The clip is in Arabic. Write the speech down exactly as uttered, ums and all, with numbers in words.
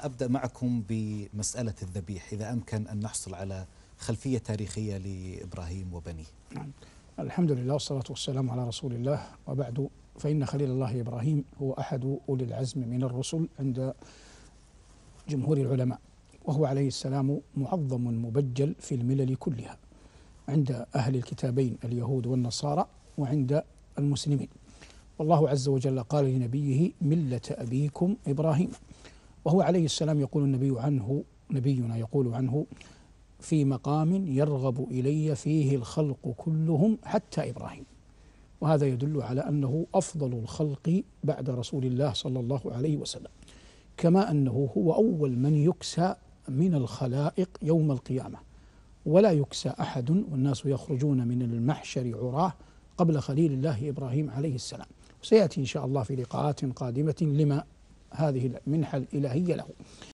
وأبدأ معكم بمسألة الذبيح، إذا أمكن أن نحصل على خلفية تاريخية لإبراهيم وبنيه. نعم. الحمد لله والصلاة والسلام على رسول الله، وبعد، فإن خليل الله إبراهيم هو أحد أولي العزم من الرسل عند جمهور العلماء، وهو عليه السلام معظم مبجل في الملل كلها، عند أهل الكتابين اليهود والنصارى وعند المسلمين. والله عز وجل قال لنبيه: ملة أبيكم إبراهيم. وهو عليه السلام يقول النبي عنه نبينا يقول عنه: في مقام يرغب إلي فيه الخلق كلهم حتى إبراهيم. وهذا يدل على أنه أفضل الخلق بعد رسول الله صلى الله عليه وسلم، كما أنه هو أول من يكسى من الخلائق يوم القيامة، ولا يكسى أحد والناس يخرجون من المحشر عراه قبل خليل الله إبراهيم عليه السلام. وسيأتي إن شاء الله في لقاءات قادمة لما هذه المنحة الإلهية له.